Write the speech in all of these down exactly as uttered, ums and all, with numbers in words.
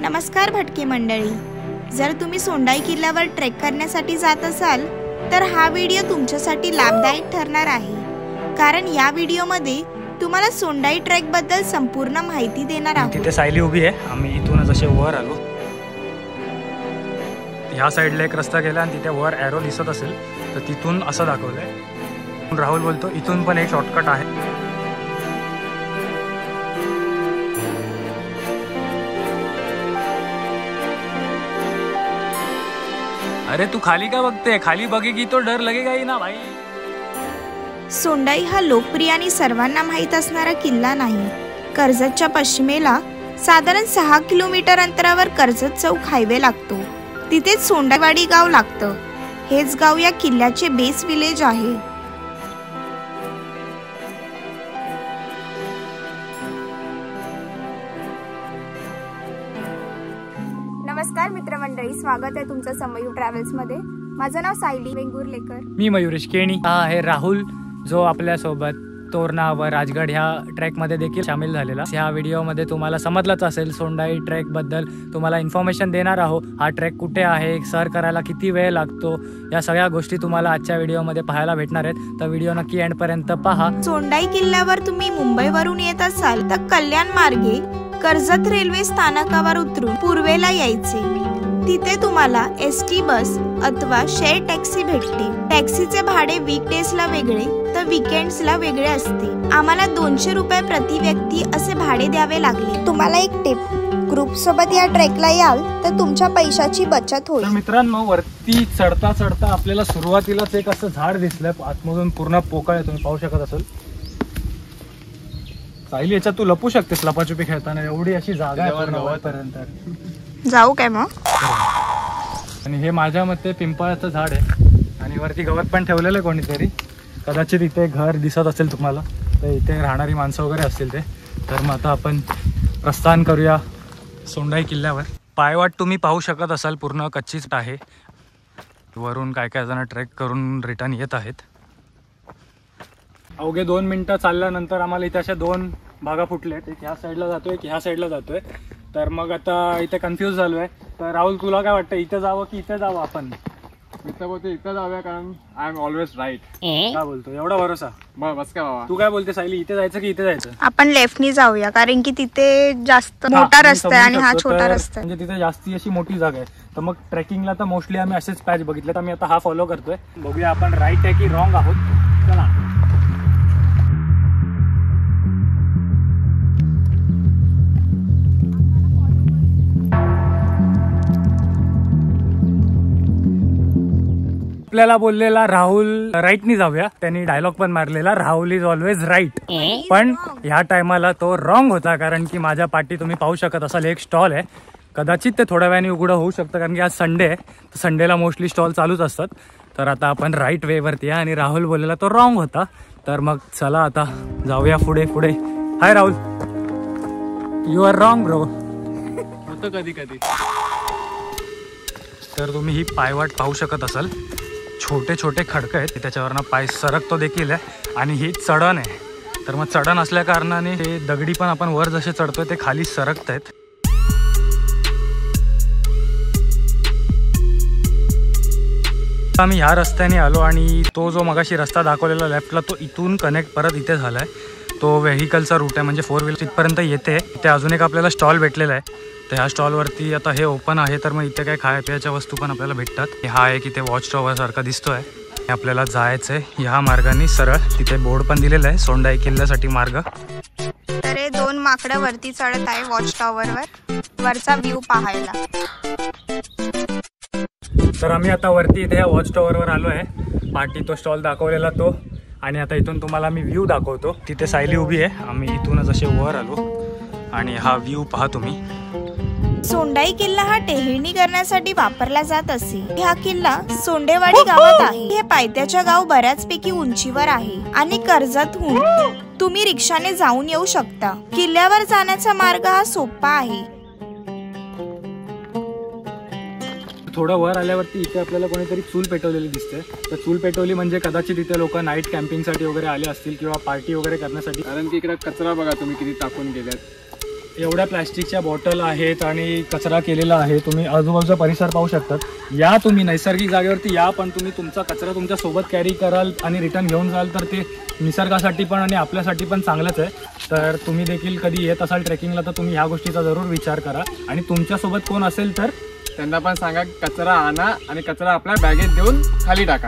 नमस्कार भटके मंडळी, जर तुम्ही सोंडाई किल्ल्यावर ट्रेक करण्यासाठी जात असाल तर हा व्हिडिओ तुमच्यासाठी लाभदायक ठरणार आहे, कारण या व्हिडिओमध्ये तुम्हाला सोंडाई ट्रेक बद्दल संपूर्ण माहिती देणार आहोत। तिथे सायली उभी आहे, आम्ही इथूनच असे वर आलो। ह्या साइडला एक रस्ता गेला आणि तिथे वर एरो दिसत असेल तर तिथून असं दाखवलंय। राहुल बोलतो इथून पण एक शॉर्टकट आहे। अरे तू खाली का बघते? खाली बघेगी तो डर लगेगा ही ना भाई। सोंडाई हा लोकप्रिय आणि सर्वांना माहीत असणारा किल्ला नाही। कर्जतच्या पश्चिमेला साधारण सहा किलोमीटर अंतरावर कर्जत चौक हायवे लागतो, तिथेच सोंडाईवाडी गाव लागतं। हेच गाव या किल्ल्याचे बेस विलेज आहे। नमस्कार मित्रमंडळी, स्वागत आहे तुमचं समयू ट्रॅव्हल्स मध्ये। माझं नाव सायली वेंगुर्लेकर। मी मयुरेश केणी। हा आहे राहुल, जो आपल्या सोबत तोरणा व राजगड ह्या ट्रॅक मध्ये देखील सामील झालेला। ह्या व्हिडिओ मध्ये तुम्हाला समजलंच असेल सोंडाई ट्रॅक बद्दल तुम्हाला इन्फॉर्मेशन देणार आहोत। हा ट्रॅक कुठे आहे, सर करायला किती वेळ लागतो, या सगळ्या गोष्टी तुम्हाला आजच्या व्हिडिओ मध्ये पाहायला भेटणार आहेत, तर व्हिडिओ नक्की एंड पर्यंत पहा। सोंडाई किल्ल्यावर तुम्ही मुंबईवरून येत असाल तर कल्याण मार्गे कर्जत रेल्वे स्थानकावर उतरून पूर्वेला यायचे। तिथे तुम्हाला एस टी बस अथवा शेअर टॅक्सी भेटते। टॅक्सीचे भाडे वीकडेजला वेगळे तर वीकेंड्सला वेगळे असते। आम्हाला दोनशे रुपये प्रति व्यक्ती असे भाडे द्यावे लागले। तुम्हाला एक टिप, ग्रुप सोबत या ट्रेकला याल तर तुमच्या पैशाची बचत होईल। मित्रांनो, वरती चढता चढता आपल्याला सुरुवातीलाच एक असं झाड दिसलंय, आतमधून पूर्ण पोकळ आहे, तुम्ही पाहू शकत असाल। सायली, याच्यात तू लपू शकतेस लपाछुपी खेळताना, एवढी अशी जागा आहे वरपर्यंत। जाऊ काय मग? आणि हे माझ्या मते पिंपळाचं झाड आहे आणि वरती गवत पण ठेवलेलं आहे कोणीतरी, कदाचित इथे घर दिसत असेल तुम्हाला, तर इथे राहणारी माणसं वगैरे असतील ते। तर मग आता आपण प्रस्थान करूया सोंडाई किल्ल्यावर। पायवाट तुम्ही पाहू शकत असाल, पूर्ण कच्चीच आहे। वरून काय काय जण ट्रेक करून रिटर्न येत आहेत। अवघे दोन मिनटं चालल्यानंतर आम्हाला इथे अशा दोन भागा फुटलेत, एक ह्या साईडला जातोय की ह्या साईडला जातोय। तर मग आता इथे कन्फ्यूज झालोय। तर राहुल, तुला काय वाटतं, इथे जावं की इथे जावं? आपण इथं बोलतो इथं जाऊया, कारण आय एम ऑलवेज राईट। काय बोलतो, एवढा भरोसा? बस काय बाबा, तू काय बोलते सायली, इथे जायचं की इथे जायचं? आपण लेफ्टनी जाऊया, कारण की तिथे जास्त मोठा रस्ता आहे आणि हा छोटा रस्ता आहे, म्हणजे तिथे जास्ती अशी मोठी जागा आहे। तर मग ट्रेकिंगला तर मोस्टली आम्ही असेच पॅच बघितले, तर आम्ही आता हा फॉलो करतोय। बघूया आपण राईट आहे की रॉंग आहोत। चला। आपल्याला बोललेला राहुल राईटनी जाऊया, त्यांनी डायलॉग पण मारलेला, राहुल इज ऑलवेज राईट। पण ह्या टायमाला तो रॉंग होता, कारण की माझ्या पाठी तुम्ही पाहू शकत असाल एक स्टॉल आहे। कदाचित ते थोड्या वेळाने उघडं होऊ शकतं, कारण की आज संडे आहे, तर संडेला मोस्टली स्टॉल चालूच असतात। तर आता आपण राईट वे वरती आहे आणि राहुल बोललेला तो रॉंग होता। तर मग चला आता जाऊया पुढे पुढे। Hi Rahul, you are wrong bro. होतं कधी कधी। तर तुम्ही ही पायवाट पाहू शकत असाल, छोटे छोटे खडकं आहेत, त्याच्यावरनं पाय सरकतो देखील आहे आणि ही चढण आहे। तर मग चढण असल्या कारणाने हे दगडी पण आपण वर जसे चढतोय ते खाली सरकत आहेत। आम्ही ह्या रस्त्याने आलो आणि तो जो मगाशी रस्ता दाखवलेला लेफ्टला, तो इथून कनेक्ट परत इथे झालाय। तो व्हेकलचा रूट आहे, म्हणजे फोर व्हीलर तिथपर्यंत येते। इथे अजून एक आपल्याला स्टॉल भेटलेला आहे, तर ह्या स्टॉलवरती आता हे ओपन आहे, तर मग इथे काय खाय पियाच्या वस्तू पण आपल्याला भेटतात। हा एक इथे वॉच टॉवर सारखा दिसतोय, आपल्याला जायचंय ह्या मार्गाने सरळ। तिथे बोर्ड पण दिलेला आहे, सोंडाई किल्ल्यासाठी मार्ग। तर हे दोन माकडं वरती चढत आहे वॉच टॉवरवर, वरचा व्ह्यू पाहायला। तर आम्ही आता वरती इथे या वॉच टॉवरवर आलो आहे, पाठी तो स्टॉल दाखवलेला तो, आणि आता इथून तुम्हाला मी व्ह्यू दाखवतो। तिथे सायली उभी आहे, आम्ही इथूनच असे वर आलो आणि हा व्ह्यू पहा तुम्ही। सोंडाई किल्ला हा टेहळणी करण्यासाठी वापरला जात असे। हा किल्ला सोंडेवाडी गावात आहे। हे पायथ्याच्या गाव बऱ्याचपैकी उंचीवर आहे आणि कर्जतहून तुम्ही रिक्षाने जाऊन येऊ शकता। किल्ल्यावर जाण्याचा मार्ग हा सोपा आहे। थोडं वर आल्यावरती इथे आपल्याला कोणीतरी चूल पेटवलेली दिसते। तर चूल पेटवली म्हणजे कदाचित इथे लोक नाईट कॅम्पिंगसाठी वगैरे आले असतील किंवा पार्टी वगैरे करण्यासाठी, कारण की इकडे कचरा बघा तुम्ही किती टाकून गेल्यात। एवढ्या प्लॅस्टिकच्या बॉटल आहेत आणि कचरा केलेला आहे. तुम्ही आजूबाजूचा परिसर पाहू शकतात. या तुम्ही नैसर्गिक जागेवरती या, पण तुम्ही तुमचा कचरा तुमच्या सोबत कॅरी कराल आणि रिटर्न घेऊन जाल तर ते निसर्गासाठी पण आणि आपल्यासाठी पण चांगलंच आहे. तर तुम्ही देखील कधी येत असाल ट्रेकिंगला तर तुम्ही ह्या गोष्टीचा जरूर विचार करा. आणि तुमच्यासोबत कोण असेल तर त्यांना पण सांगा कचरा आणा आणि कचरा आपल्या बॅगेत देऊन खाली टाका.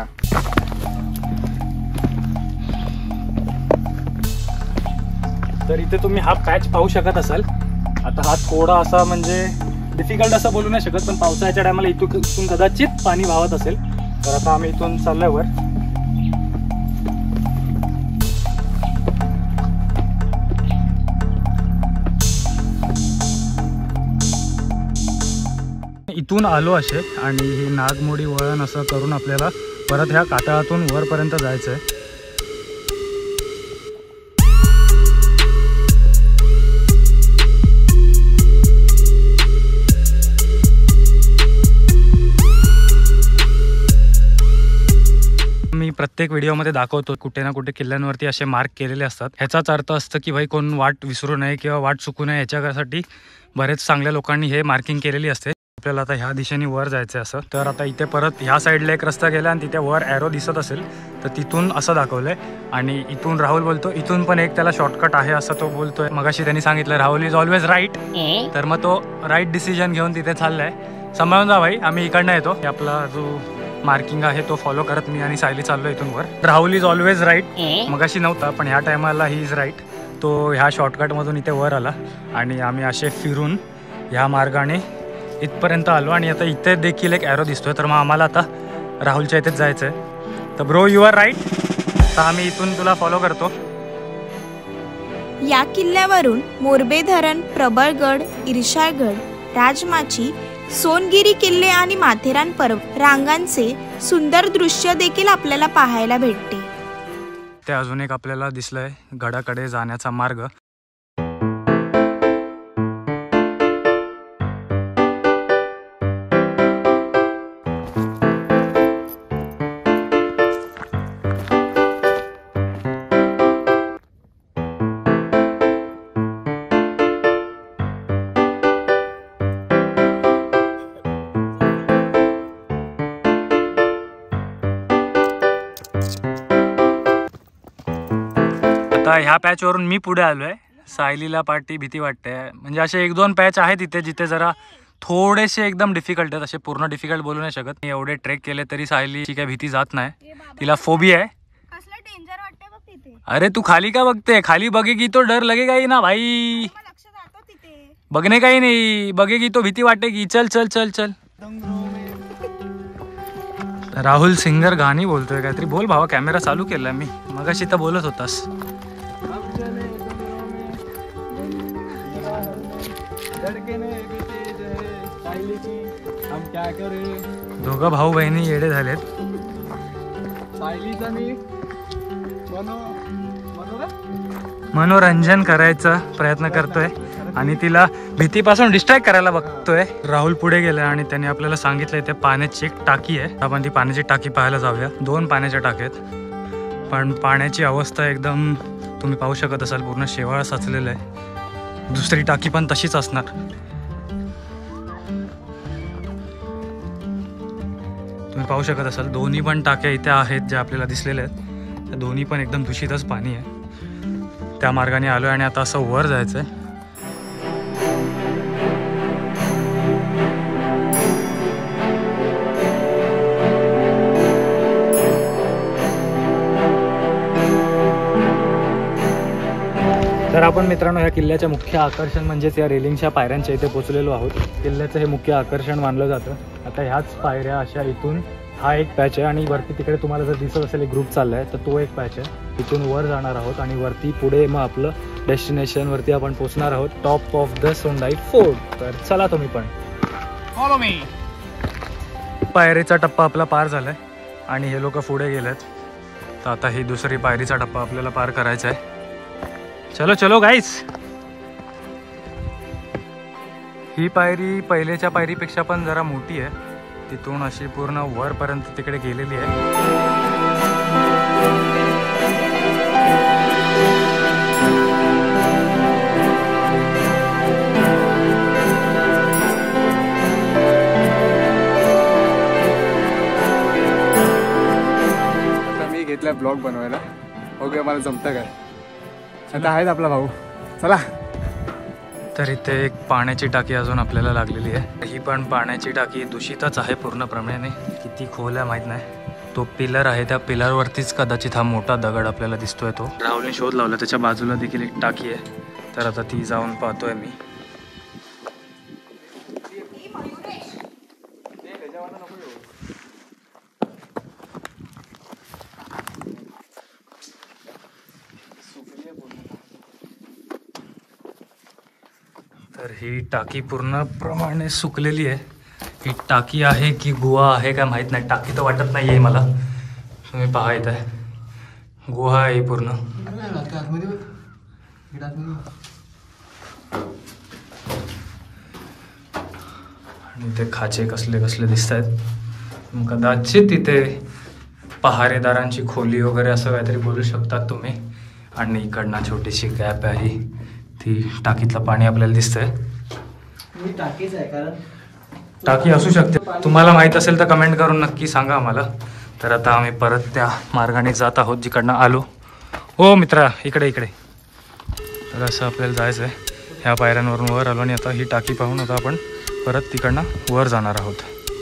तर इथे तुम्ही हा पॅच पाहू शकत असाल. आता हा थोडा असा म्हणजे डिफिकल्ट असं बोलू नाही शकत, पण पावसाळ्याच्या टायमाला इथून इथून कदाचित पाणी वाहत असेल. तर आता आम्ही इथून चाललोय वर. इथून आलो असे आणि ही नागमोडी वळण असं करून आपल्याला परत ह्या कातळातून वरपर्यंत जायचं आहे. मी प्रत्येक व्हिडिओमध्ये दाखवतो कुठे ना कुठे किल्ल्यांवरती असे मार्क केलेले असतात. ह्याचाच अर्थ असतं की भाई कोण वाट विसरू नये किंवा वाट चुकू नये याच्यासाठी बरेच चांगल्या लोकांनी हे मार्किंग केलेली असते. आपल्याला आता ह्या दिशेने वर जायचं असं. तर आता इथे परत ह्या साईडला एक रस्ता गेला आणि तिथे वर ॲरो दिसत असेल तर तिथून असं दाखवलंय. आणि इथून राहुल बोलतो इथून पण एक त्याला शॉर्टकट आहे असं तो बोलतोय. मगाशी त्यांनी सांगितलं राहुल इज ऑलवेज राईट. तर मग तो राईट डिसिजन घेऊन तिथे चाललाय. सांभाळून जा भाई, आम्ही इकडनं येतो. आपला जो मार्किंग आहे तो फॉलो करत मी आणि सायली चाललो इथून वर. राहुल इज ऑलवेज राईट मगाशी नव्हता पण ह्या टायमाला ही इज राईट. तो ह्या शॉर्टकटमधून इथे वर आला आणि आम्ही असे फिरून ह्या मार्गाने इथपर्यंत आलो. आणि आता इथे देखील एक ॲरो दिसतोय. तर मग आम्हाला आता राहुलच्या इथेच जायचं आहे. तर ब्रो यू आर राईट. तर आम्ही इथून तुला फॉलो करतो. या किल्ल्यावरून मोरबे धरण, प्रबळगड, इर्षागड, राजमाची, सोनगिरी किल्ले आणि माथेरान पर्वत रांगांचे सुंदर दृश्य देखील आपल्याला पाहायला भेटते. ते अजून एक आपल्याला दिसलंय गडाकडे जाण्याचा मार्ग. आता ह्या पॅचवरून मी पुढे आलोय. सायलीला पाठी भीती वाटते. म्हणजे असे एक दोन पॅच आहेत तिथे जिथे जरा थोडेसे एकदम डिफिकल्ट आहेत. असे पूर्ण डिफिकल्ट बोलू नाही शकत. मी एवढे ट्रेक केले तरी सायलीची काही भीती जात नाही. तिला फोबिया आहे. अरे तू खाली का बघते? खाली बघेगी तो डर लगेगा ही ना भाई. बघणे काही नाही, बघेगी तो भीती वाटेगी. चल चल चल चल. राहुल सिंगर गाणी बोलतोय काहीतरी. बोल भावा, कॅमेरा चालू केलाय मी. मगाशी तर बोलत होतास. दोघं भाऊ बहिणी येडे झालेत. मनोरंजन करायचा प्रयत्न करतोय आणि तिला भीतीपासून डिस्ट्रॅक्ट करायला बघतोय. राहुल पुढे गेलाय आणि त्याने आपल्याला सांगितलंय इथे पाण्याची एक टाकी आहे. आपण ती पाण्याची टाकी पाहायला जाऊया. दोन पाण्याच्या टाक्या आहेत पण पाण्याची अवस्था एकदम तुम्ही पाहू शकत असाल पूर्ण शेवाळ साचलेलं आहे. दुसरी टाकी पण तशीच असणार. तुम्ही पाहू शकत असाल दोन्ही पण टाक्या इथे आहेत ज्या आपल्याला दिसलेल्या आहेत. त्या दोन्ही पण एकदम दूषितच पाणी आहे. त्या मार्गाने आलोय आणि आता असं वर जायचंय. तर आपण मित्रांनो ह्या किल्ल्याच्या मुख्य आकर्षण म्हणजेच या रेलिंगच्या पायऱ्यांच्या इथे पोहोचलेलो आहोत. किल्ल्याचं हे मुख्य आकर्षण मानलं जातं. आता ह्याच पायऱ्या अशा इथून हा एक पॅच आहे आणि वरती तिकडे तुम्हाला जर दिसत असेल एक ग्रुप चाललाय तर तो एक पॅच आहे. इथून वर जाणार आहोत आणि वरती पुढे मग आपलं डेस्टिनेशन वरती आपण पोहोचणार आहोत, top of the Sondai fort. तर चला तुम्ही पण फॉलो मी. पायरीचा टप्पा आपला पार झालाय आणि हे लोक पुढे गेलेत. तर आता ही दुसरी पायरीचा टप्पा आपल्याला पार करायचा आहे. चलो चलो गाईस. ही पायरी पहिलेच्या पायरीपेक्षा पण जरा मोठी आहे. तिथून अशी पूर्ण वरपर्यंत तिकडे गेलेली आहे. ब्लॉग बनवायला. बघूया मला जमतं काय. आता आहेत आपला भाऊ. चला. तर इथे एक पाण्याची टाकी अजून आपल्याला लागलेली आहे. ही पण पाण्याची टाकी दूषितच आहे पूर्णप्रमाणे. किती खोल आहे माहीत नाही. तो पिलर आहे, त्या पिलरवरतीच कदाचित हा मोठा दगड आपल्याला दिसतोय. तो राहुलने शोध लावला. त्याच्या बाजूला देखील एक टाकी आहे. तर आता ती जाऊन पाहतोय मी. तर ही टाकी पूर्णप्रमाणे सुकलेली आहे. ही टाकी आहे की गुहा आहे काय माहीत नाही. टाकी तर वाटत नाही आहे मला. तुम्ही पहा इथे गुहा आहे पूर्ण. आणि ते खाचे कसले कसले दिसत आहेत. कदाचित तिथे पहारेदारांची खोली वगैरे असं काहीतरी बोलू शकतात तुम्ही. आणि इकडनं छोटीशी गॅप आहे. ती टाकीतलं पाणी आपल्याला दिसतंय. टाकीच आहे कारण टाकी असू शकते. तुम्हाला माहीत असेल तर कमेंट करून नक्की सांगा आम्हाला. तर आता आम्ही परत त्या मार्गाने जात आहोत जिकडनं आलो. हो मित्रा, इकडे इकडे. तर असं आपल्याला जायचं आहे. ह्या पायऱ्यांवरून वर आलो आणि आता ही टाकी पाहून आता आपण परत तिकडनं वर जाणार आहोत.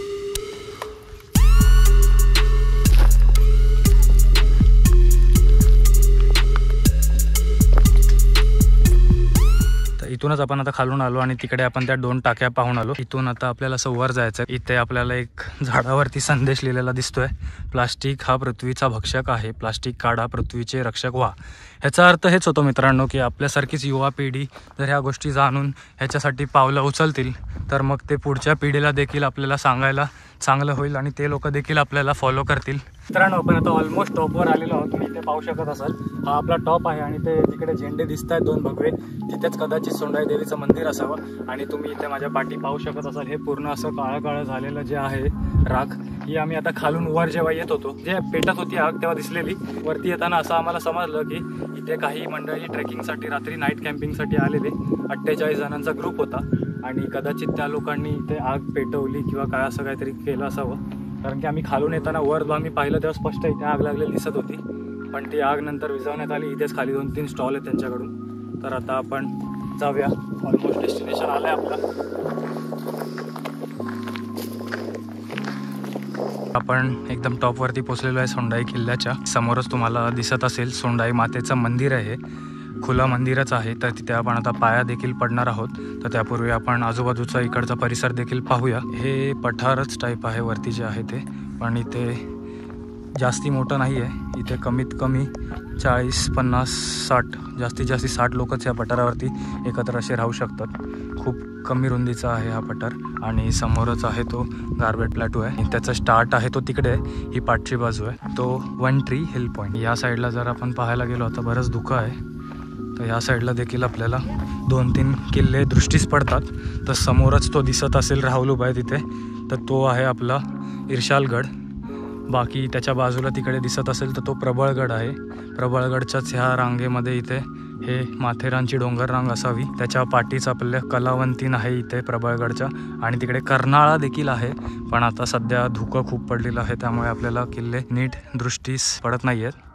इथूनच आपण आता खालून आलो आणि तिकडे आपण त्या दोन टाक्या पाहून आलो. इथून आता आपल्याला असं वर जायचं. इथे आपल्याला एक झाडावरती संदेश लिहिलेला दिसतोय. प्लास्टिक हा पृथ्वीचा भक्षक आहे. प्लास्टिक काढा, पृथ्वीचे रक्षक व्हा. ह्याचा अर्थ हेच होतो मित्रांनो की आपल्यासारखीच युवा पिढी जर ह्या गोष्टी जाणून ह्याच्यासाठी पावलं उचलतील तर मग ते पुढच्या पिढीला देखील आपल्याला सांगायला चांगलं होईल आणि ते लोक देखील आपल्याला फॉलो करतील. मित्रांनो, आपण आता ऑलमोस्ट टॉपवर आलेलो आहोत. तुम्ही इथे पाहू शकत असाल हा आपला टॉप आहे आणि ते तिकडे झेंडे दिसत आहेत दोन भगवे. तिथेच कदाचित सोंडाई देवीचं मंदिर असावं. आणि तुम्ही इथे माझ्या पाठी पाहू शकत असाल हे पूर्ण असं काळं काळं झालेलं जे आहे राख, ही आम्ही आता खालून वर जेव्हा येत होतो जे पेटत होती आग तेव्हा दिसलेली. वरती येताना असं आम्हाला समजलं की इथे काही मंडळी ट्रेकिंगसाठी रात्री नाईट कॅम्पिंगसाठी आलेले अठ्ठेचाळीस जणांचा ग्रुप होता आणि कदाचित त्या लोकांनी इथे आग पेटवली किंवा काय असं काहीतरी केलं असावं. कारण की आम्ही खालून येताना वर आम्ही पाहिलं तेव्हा स्पष्ट इथे आग लागलेली दिसत होती. पण ती आग नंतर विझवण्यात आली. इथेच खाली दोन तीन स्टॉल आहेत त्यांच्याकडून. तर आता आपण जाऊया. ऑलमोस्ट डेस्टिनेशन आलं आहे आपलं. आपण एकदम टॉपवरती पोचलेलो आहे सोंडाई किल्ल्याच्या. समोरच तुम्हाला दिसत असेल सोंडाई मातेचं मंदिर आहे. खुलं मंदिरच आहे. तर तिथे आपण आता पाया देखील पडणार आहोत. तर त्यापूर्वी आपण आजूबाजूचा इकडचा परिसर देखील पाहूया. हे पठारच टाईप आहे वरती जे आहे ते. पण इथे जास्ती मोठं नाही आहे. इथे कमीत कमी चाळीस पन्नास साठ जास्तीत जास्त साठ लोकच या पठारावरती एकत्र असे राहू शकतात. खूप कमी रुंदीचा आहे हा पठार आणि समोरच आहे तो गारबेट प्लॅटू आहे. त्याचा स्टार्ट आहे तो तिकडे, ही पाठची बाजू आहे. तो वन ट्री हिल पॉईंट. या साईडला जर आपण पाहायला गेलो आता बरंच धुकं आहे. तर या साईडला देखील आपल्याला दोन तीन किल्ले दृष्टीस पडतात. तर समोरच तो दिसत असेल राहुल उभा आहे तिथे. तर तो आहे आपला इर्शालगड. बाकी त्याच्या बाजूला तिकडे दिसत असेल तर तो प्रबळगड आहे. प्रबळगडच्याच ह्या रांगेमध्ये इथे हे माथेरानची डोंगर रांग असावी. त्याच्या पाठीच आपल्या कलावंतीन आहे इथे प्रबळगडच्या. आणि तिकडे कर्नाळा देखील आहे. पण आता सध्या धुकं खूप पडलेलं आहे त्यामुळे आपल्याला किल्ले नीट दृष्टीस पडत नाही आहेत.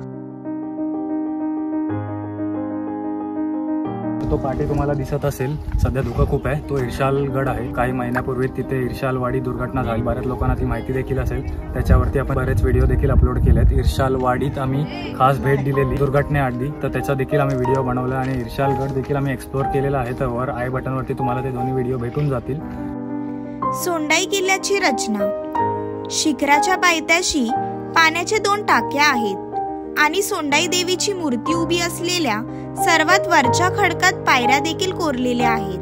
तो पाठी तुम्हाला दिसत असेल सध्या धुकं खूप आहे. तो इर्शालगड आहे. काही महिन्यापूर्वी तिथे इर्शालवाडी दुर्घटना झाली. बऱ्याच लोकांना ती माहिती देखील असेल. त्याच्यावरती आपण बरेच व्हिडिओ देखील अपलोड केले आहेत. इर्शालवाडीत आम्ही खास भेट दिलेली दुर्घटनेआधी. तर त्याचा देखील आम्ही व्हिडिओ बनवला आणि इर्शालगड देखील आम्ही एक्सप्लोर केलेला आहे. तर वर आय बटनवरती तुम्हाला ते दोन्ही व्हिडिओ भेटून जातील. सोंडाई किल्ल्याची रचना. शिखराच्या पायथ्याशी पाण्याचे दोन टाक्या आहेत आणि सोंडाई देवीची मूर्ती उभी असलेल्या सर्वात वरच्या खडकात पायऱ्या देखील कोरलेल्या आहेत.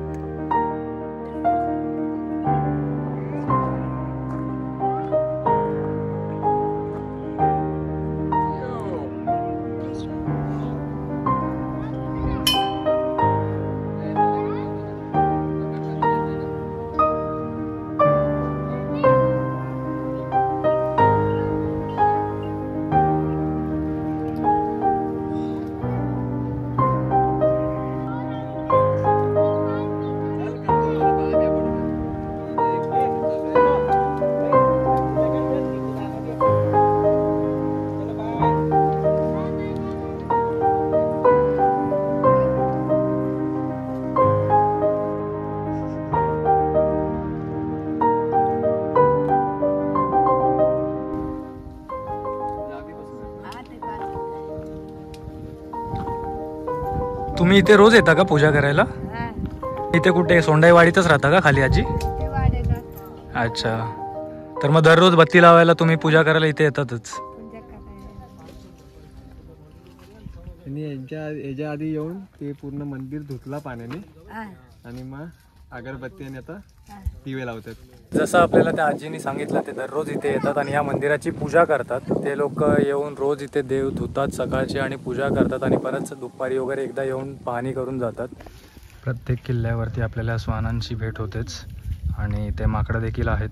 तुम्ही इथे रोज येता का पूजा करायला? इथे कुठे सोंडाईवाडीतच राहता का खाली आजी? अच्छा, तर मग दररोज बत्ती लावायला तुम्ही पूजा करायला इथे येतातच. आणि यांच्या याच्या आधी येऊन ते पूर्ण मंदिर धुतला पाण्याने आणि मग अगरबत्ती आणि आता दिवे लावतात. जसं आपल्याला त्या आजीने सांगितलं ते दररोज इथे येतात आणि या मंदिराची पूजा करतात. ते लोक येऊन रोज इथे देव धुतात सकाळचे आणि पूजा करतात आणि परत दुपारी वगैरे एकदा येऊन पाहणी करून जातात. प्रत्येक किल्ल्यावरती आपल्याला श्वानांची भेट होतेच आणि ते माकडं देखील आहेत.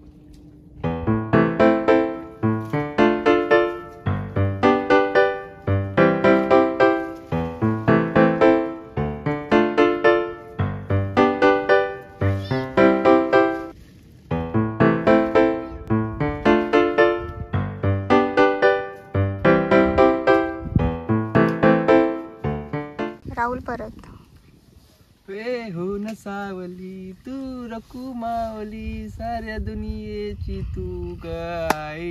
राहुल परत होऊन सावली तू रकू मावली साऱ्या दुनियेची तू गाई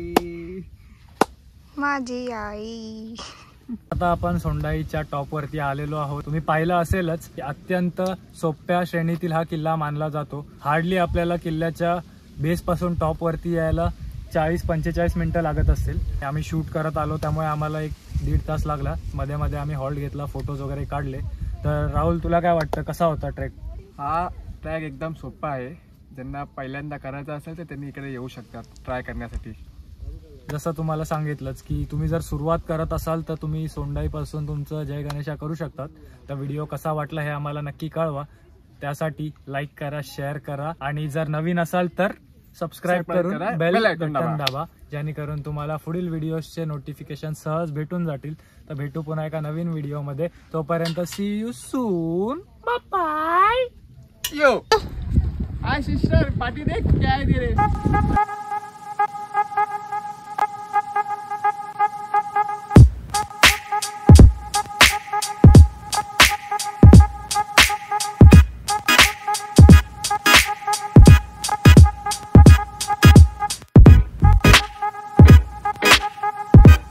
माझी आई. आता आपण सोंडाईच्या टॉपवरती आलेलो आहोत. तुम्ही पाहिलं असेलच की अत्यंत सोप्या श्रेणीतील हा किल्ला मानला जातो. हार्डली आपल्याला किल्ल्याच्या बेस पासून टॉपवरती यायला चाळीस पंचेचाळीस मिनिटं लागत असतील. आम्ही शूट करत आलो त्यामुळे आम्हाला एक दीड तास लागला. मध्ये मध्ये आम्ही हॉल्ट घेतला, फोटोज वगैरे काढले. तर राहुल तुला काय वाटतं कसा होता ट्रेक? हा ट्रॅक एकदम सोपा आहे. ज्यांना पहिल्यांदा करायचा असेल तर त्यांनी इकडे येऊ शकतात ट्राय करण्यासाठी. जसं तुम्हाला सांगितलंच की तुम्ही जर सुरुवात करत असाल तर तुम्ही सोंडाईपासून तुमचं जय गणेशा करू शकतात. तर व्हिडिओ कसा वाटला हे आम्हाला नक्की कळवा. त्यासाठी लाईक करा, शेअर करा आणि जर नवीन असाल तर सबस्क्राईब करून बेल बटन दाबा, जेणेकरून तुम्हाला पुढील व्हिडिओचे नोटिफिकेशन सहज भेटून जातील. तर भेटू पुन्हा एका नवीन व्हिडिओमध्ये. तोपर्यंत see you soon, bye bye. Yo hi sister, party देख क्या है तेरे.